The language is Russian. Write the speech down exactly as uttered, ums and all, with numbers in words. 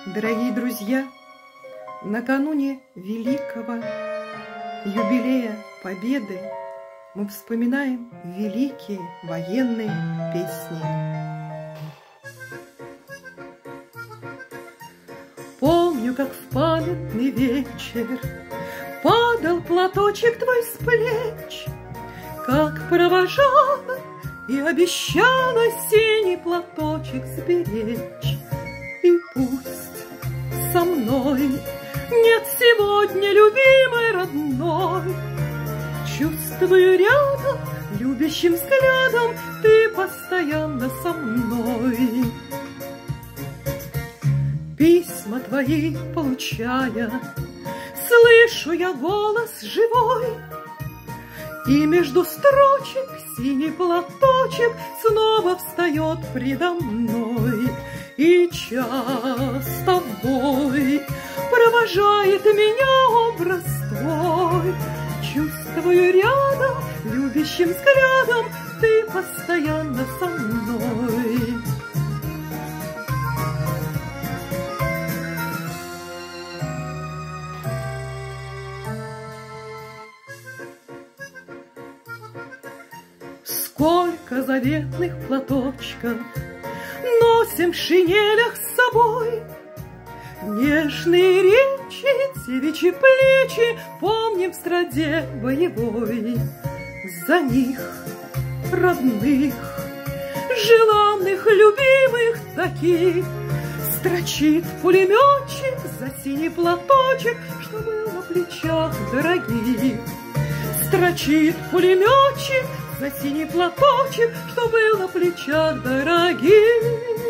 Дорогие друзья, накануне великого юбилея Победы мы вспоминаем великие военные песни. Помню, как в памятный вечер падал платочек твой с плеч, как провожала и обещала синий платочек сберечь. И пусть со мной нет сегодня любимой родной, чувствую рядом, любящим взглядом ты постоянно со мной. Письма твои получая, слышу я голос живой, и между строчек синий платочек снова встает предо мной. И час с тобой провожает меня образ твой, чувствую рядом, любящим взглядом ты постоянно со мной. Сколько заветных платочков носим в шинелях с собой, нежные речи, девичьи плечи помним в страде боевой. За них, родных, желанных, любимых таких, строчит пулеметчик за синий платочек, что был на плечах дорогих. Строчит пулеметчик за синий платочек, что был на плечах дорогих.